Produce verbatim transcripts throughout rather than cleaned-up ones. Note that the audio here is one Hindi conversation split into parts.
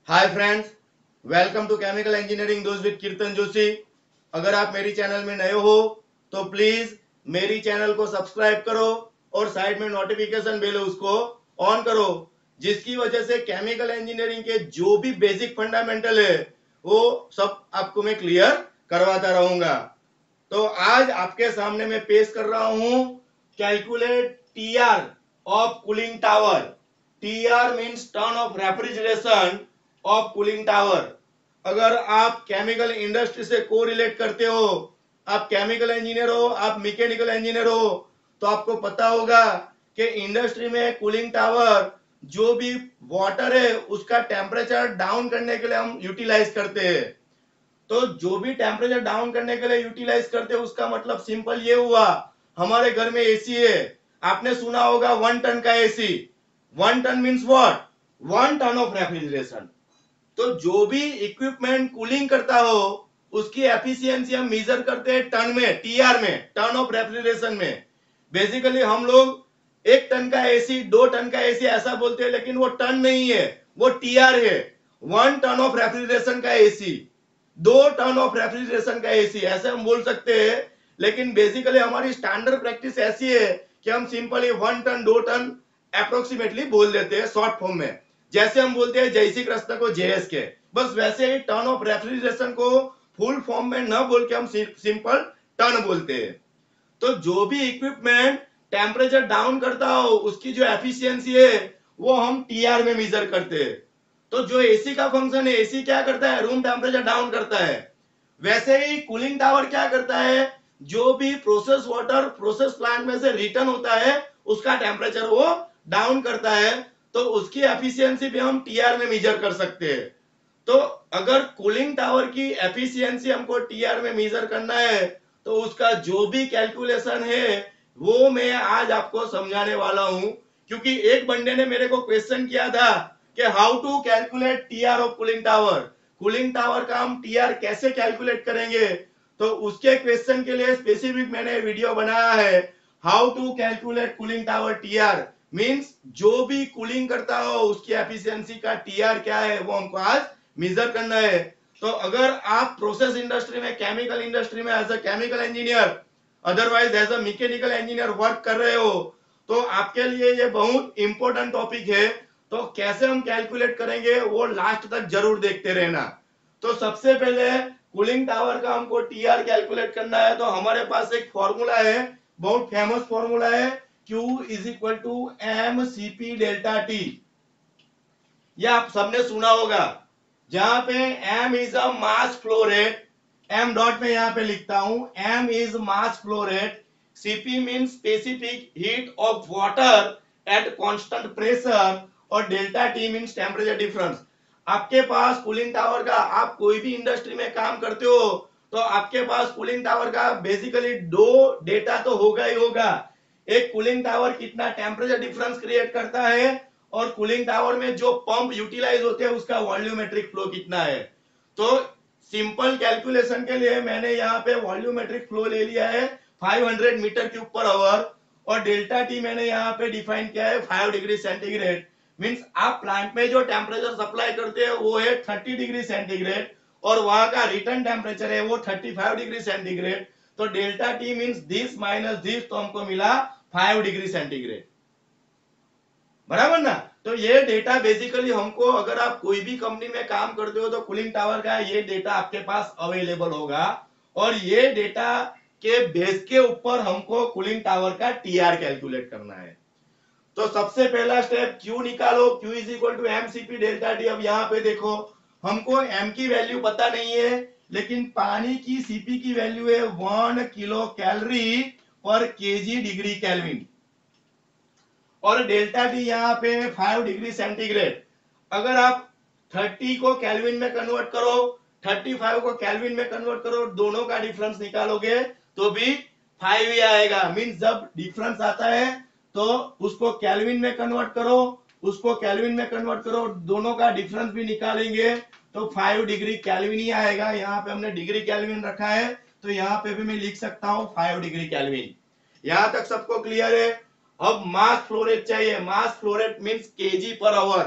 Hi friends, welcome to chemical engineering दोस्त विद कीर्तन जोशी। अगर आप मेरी चैनल में नए हो तो प्लीज मेरी चैनल को सब्सक्राइब करो और साइड में नोटिफिकेशन बेल है उसको ऑन करो, जिसकी वजह से केमिकल इंजीनियरिंग के जो भी बेसिक फंडामेंटल है वो सब आपको मैं क्लियर करवाता रहूंगा। तो आज आपके सामने मैं पेश कर रहा हूं calculate TR of cooling tower. TR means ton of refrigeration of cooling tower. अगर आप केमिकल इंडस्ट्री से को रिलेट करते हो, आप केमिकल इंजीनियर हो, आप मैकेनिकल इंजीनियर हो, तो आपको पता होगा कि इंडस्ट्री में कूलिंग टावर जो भी वाटर है उसका टेम्परेचर डाउन करने के लिए हम यूटिलाइज करते हैं। तो जो भी टेम्परेचर डाउन करने के लिए यूटिलाइज करते हैं उसका मतलब सिंपल ये हुआ, हमारे घर में एसी है, आपने सुना होगा वन टन का AC. One ton means what? One ton of refrigeration. तो जो भी इक्विपमेंट कूलिंग करता हो उसकी एफिशिएंसी हम मेजर करते हैं टन में, टीआर में, टन ऑफ रेफ्रिजरेशन में। बेसिकली हम लोग एक टन का एसी, दो टन का एसी ऐसा बोलते हैं, लेकिन वो टन नहीं है, वो टीआर है। वन टन ऑफ रेफ्रिजरेशन का एसी, दो टन ऑफ रेफ्रिजरेशन का एसी, ऐसे हम बोल सकते हैं। लेकिन बेसिकली हमारी स्टैंडर्ड प्रैक्टिस ऐसी है कि हम सिंपली वन टन, दो टन अप्रोक्सीमेटली बोल देते हैं शॉर्ट फॉर्म में। जैसे हम बोलते हैं जय श्री कृष्ण को जेएस के, बस वैसे ही टर्न ऑफ रेफ्रिजरेशन को फुल फॉर्म में न बोल के हम सिंपल टर्न बोलते हैं। तो जो भी इक्विपमेंट टेम्परेचर डाउन करता हो उसकी जो एफिशिएंसी है वो हम टीआर में मेजर करते हैं। तो जो एसी का फंक्शन है, एसी क्या करता है? रूम टेम्परेचर डाउन करता है। वैसे ही कूलिंग टावर क्या करता है? जो भी प्रोसेस वाटर प्रोसेस प्लांट में से रिटर्न होता है उसका टेम्परेचर वो डाउन करता है। तो उसकी एफिशिएंसी भी हम टीआर में मेजर कर सकते हैं। तो अगर कूलिंग टावर की एफिशिएंसी हमको टीआर में मेजर करना है तो उसका जो भी कैलकुलेशन है वो मैं आज आपको समझाने वाला हूं। क्योंकि एक बंदे ने मेरे को क्वेश्चन किया था कि how to calculate TR of cooling tower, cooling tower का हम टीआर कैसे कैलकुलेट करेंगे। तो उसके क्वेश्चन के लिए स्पेसिफिक मैंने वीडियो बनाया है, how to calculate cooling tower TR. Means जो भी कूलिंग करता हो उसकी एफिशिएंसी का टीआर क्या है वो हमको आज मेजर करना है। तो अगर आप प्रोसेस इंडस्ट्री में, केमिकल इंडस्ट्री में as a chemical engineer, otherwise as a mechanical engineer work कर रहे हो तो आपके लिए ये बहुत इंपॉर्टेंट टॉपिक है। तो कैसे हम कैलकुलेट करेंगे वो लास्ट तक जरूर देखते रहना। तो सबसे पहले कूलिंग टावर का हमको टीआर कैलकुलेट करना है। तो हमारे पास एक फॉर्मूला है, बहुत फेमस फॉर्मूला है, Q is equal to M C P delta T. यह आप सबने सुना होगा, जहां पे m is a mass flow rate, m dot में यहां पे लिखता हूं, m is mass flow rate, cp mean specific heat of water at constant pressure, और delta T mean temperature difference. आपके पास कूलिंग टावर का, आप कोई भी इंडस्ट्री में काम करते हो तो आपके पास कूलिंग टावर का बेसिकली दो डेटा तो होगा ही होगा। एक कूलिंग टावर कितना टेम्परेचर डिफरेंस क्रिएट करता है, और कूलिंग टावर में जो पंप यूटिलाइज होते हैं उसका वॉल्यूमेट्रिक फ्लो कितना है। तो सिंपल कैलकुलेशन के लिए मैंने यहाँ पे वॉल्यूमेट्रिक फ्लो ले लिया है पाँच सौ मीटर क्यूब पर आवर, और डेल्टा टी मैंने यहाँ पे डिफाइन किया है पाँच डिग्री सेंटीग्रेड। मींस आप प्लांट में जो टेम्परेचर सप्लाई करते हैं वो है तीस डिग्री सेंटीग्रेड, और वहां का रिटर्न टेम्परेचर है वो पैंतीस डिग्री सेंटीग्रेड। तो delta T means this minus this, तो हमको मिला पाँच डिग्री सेंटीग्रेड, बराबर ना। तो ये डेटा बेसिकली हमको, अगर आप कोई भी कंपनी में काम करते हो तो कूलिंग टावर का ये डेटा आपके पास अवेलेबल होगा, और ये डेटा के बेस के ऊपर हमको कूलिंग टावर का टीआर कैलकुलेट करना है। तो सबसे पहला स्टेप Q निकालो, Q is equal to M C P delta T. अब यहाँ पे देखो, हमको m की वैल्यू पता नहीं है, लेकिन पानी की Cp की वैल्यू है one kilo calorie per KG degree kelvin, और डेल्टा टी यहाँ पे पाँच डिग्री सेंटीग्रेड। अगर आप तीस को केल्विन में कन्वर्ट करो, पैंतीस को केल्विन में कन्वर्ट करो, दोनों का डिफरेंस निकालोगे तो भी फाइव ही आएगा। मींस जब डिफरेंस आता है तो उसको केल्विन में कन्वर्ट करो, उसको केल्विन में कन्वर्ट करो, दोनों का डिफरेंस भी निकालेंगे तो फाइव डिग्री केल्विन ही आएगा। यहाँ पे हमने डिग्री केल्विन रखा है तो यहाँ पे भी मैं लिख सकता हूँ फाइव डिग्री केल्विन। यहाँ तक सबको क्लियर है? अब मास फ्लो रेट चाहिए। Mass flow rate means KG per hour.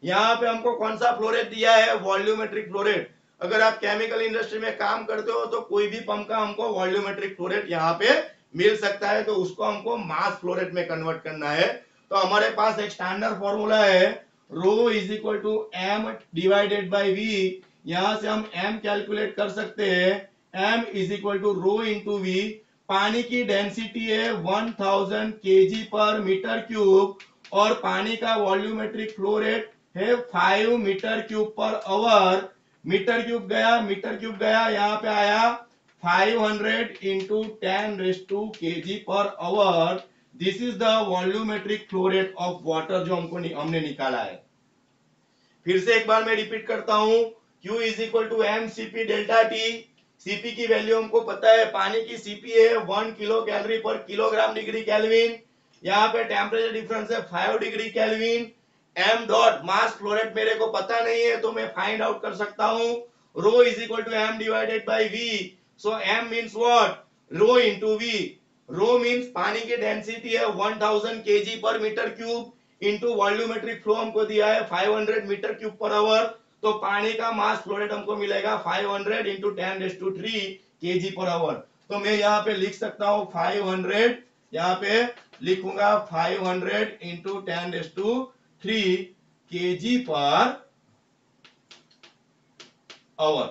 यहाँ पे हमको कौन सा फ्लो रेट दिया है, वॉल्यूमेट्रिक फ्लो रेट। अगर आप केमिकल इंडस्ट्री में काम करते हो तो कोई भी पंप का हमको वॉल्यूमेट्रिक फ्लो रेट यहाँ पे मिल सकता है, तो उसको हमको मास फ्लो रेट में कन्वर्ट करना है। तो हमारे पास एक स्टैंडर्ड फॉर्मूला है, rho is equal to M divided by V. यहां से हम एम कैलकुलेट कर सकते हैं, M is equal to rho into V. पानी की डेंसिटी है one thousand KG per metre cube और पानी का वॉल्यूमेट्रिक फ्लो रेट है five metre cube per hour. Metre cube गया, मीटर क्यूब गया, यहाँ पे आया five hundred into ten raise to KG per hour. This is the volumetric flow rate of water जो हमको नि, हमने निकाला है। फिर से एक बार मैं रिपीट करता हूं, Q is equal to M CP delta T. CP की वैल्यू हमको पता है, पानी की सीपी है one kilo calorie per kilogram degree kelvin. यहाँ पे टेम्परेचर डिफरेंस है five degree kelvin. M dot mass flow rate मेरे को पता नहीं है तो मैं फाइंड आउट कर सकता हूँ, rho is equal to M divided by V. So M means what, rho into V. Rho means पानी की डेंसिटी है one thousand KG per metre cube into volumetric flow हमको दिया है five hundred metre cube per hour. तो पानी का मास फ्लो रेट हमको मिलेगा five hundred into ten raise to three KG per hour. तो मैं यहाँ पे लिख सकता हूँ फाइव हंड्रेड, यहाँ पे लिखूंगा five hundred into ten raise to three KG per hour.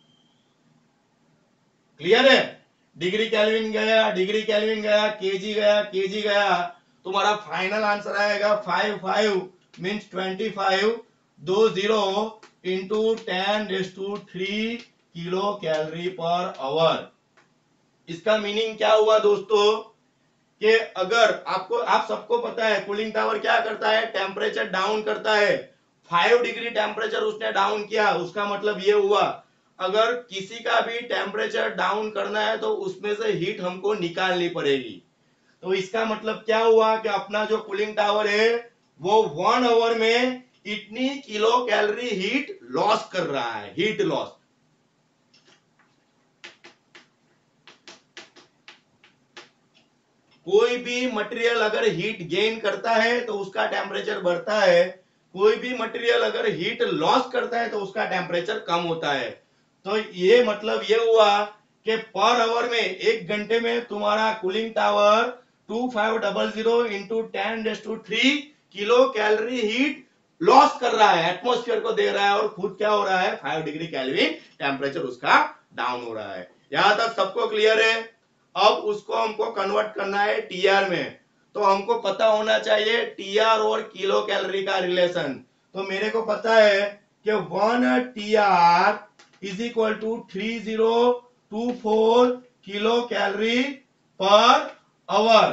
Clear है? डिग्री केल्विन गया, डिग्री केल्विन गया, केजी गया, केजी गया, तुम्हारा फाइनल आंसर आएगा five five means twenty five, दो zero into ten raise to three kilo calorie per hour. इसका मीनिंग क्या हुआ दोस्तों कि अगर आपको, आप सबको पता है कूलिंग टावर क्या करता है, टेम्परेचर डाउन करता है। फाइव डिग्री टेम्परेचर उसने डाउन किया, उसका मतलब ये हुआ अगर किसी का भी टेम्परेचर डाउन करना है तो उसमें से हीट हमको निकालनी पड़ेगी। तो इसका मतलब क्या हुआ कि अपना जो कूलिंग टावर है वो वन आवर में इतनी किलो कैलोरी हीट लॉस कर रहा है, हीट लॉस। कोई भी मटेरियल अगर हीट गेन करता है तो उसका टेम्परेचर बढ़ता है, कोई भी मटेरियल अगर हीट लॉस करता है तो उसका टेम्परेचर कम होता है। तो ये मतलब ये हुआ कि पर आवर में, एक घंटे में तुम्हारा cooling tower two five double zero into ten raise to three kilo calorie heat loss कर रहा है, एटमॉस्फेयर को दे रहा है, और खुद क्या हो रहा है, फाइव डिग्री केल्विन टेम्परेचर उसका डाउन हो रहा है। यहां तक सबको क्लियर है? अब उसको हमको कन्वर्ट करना है टीआर में। तो हमको पता होना चाहिए टीआर और किलो कैलोरी का रिलेशन। तो मेरे को पता है कि one TR is equal to three zero two four kilo calorie per hour.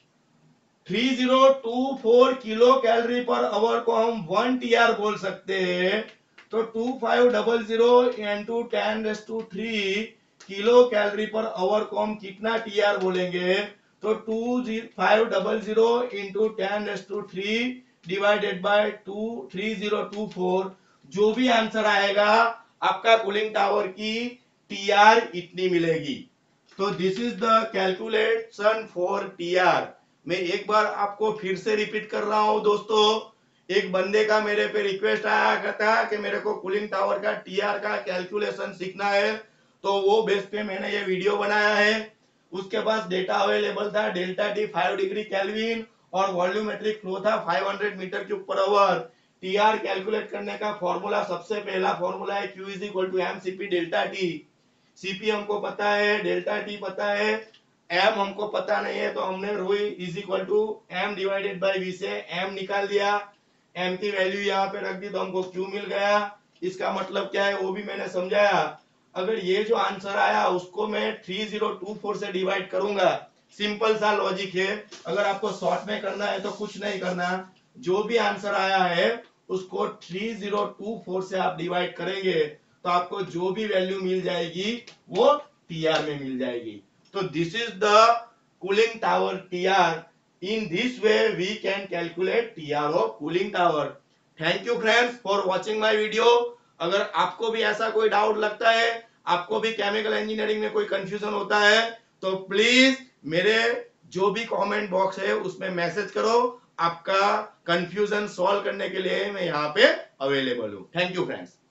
Three zero two four kilo calorie per hour को हम वन टीआर बोल सकते हैं। तो two five double zero into ten raise to three kilo calorie per hour को हम कितना टीआर बोलेंगे, तो two five double zero into ten raise to three divided by two three zero two four. जो भी आंसर आएगा आपका कूलिंग टावर की टीआर इतनी मिलेगी। तो this is the calculation for TR. मैं एक बार आपको फिर से रिपीट कर रहा हूं दोस्तों। एक बंदे का मेरे पे रिक्वेस्ट आया था कि मेरे को कूलिंग टावर का टीआर का कैलकुलेशन सीखना है, तो वो बेस पे मैंने ये वीडियो बनाया है। उसके पास डेटा अवेलेबल था, delta T five degree kelvin और वॉल्यूमेट्रिक फ्लो था five hundred metre cube per hour. TR calculate करने का फॉर्मूला, सबसे पहला फॉर्मूला है Q is equal to M CP delta T. CP हमको पता है, डेल्टा टी पता है, एम हमको पता नहीं है, तो हमने rho is equal to M divided by V से एम निकाल दिया। एम की वैल्यू यहाँ पे रख दी तो हमको क्यू मिल गया। इसका मतलब क्या है वो भी मैंने समझाया। अगर ये जो आंसर आया उसको मैं थ्री जीरो टू फोर से डिवाइड करूंगा, सिंपल सा लॉजिक है। अगर आपको शॉर्ट में करना है तो कुछ नहीं करना, जो भी आंसर आया है उसको थ्री जीरो टू फोर से आप डिवाइड करेंगे तो आपको जो भी वैल्यू मिल जाएगी वो टीआर में मिल जाएगी। तो this is the cooling tower TR. In this way we can calculate T R of cooling tower. Thank you friends for watching my video. अगर आपको भी ऐसा कोई डाउट लगता है, आपको भी केमिकल इंजीनियरिंग में कोई कंफ्यूजन होता है, तो प्लीज मेरे जो भी कमेंट बॉक्स है उसमें मैसेज करो, आपका कंफ्यूजन सॉल्व करने के लिए मैं यहाँ पे अवेलेबल हूँ। Thank you friends.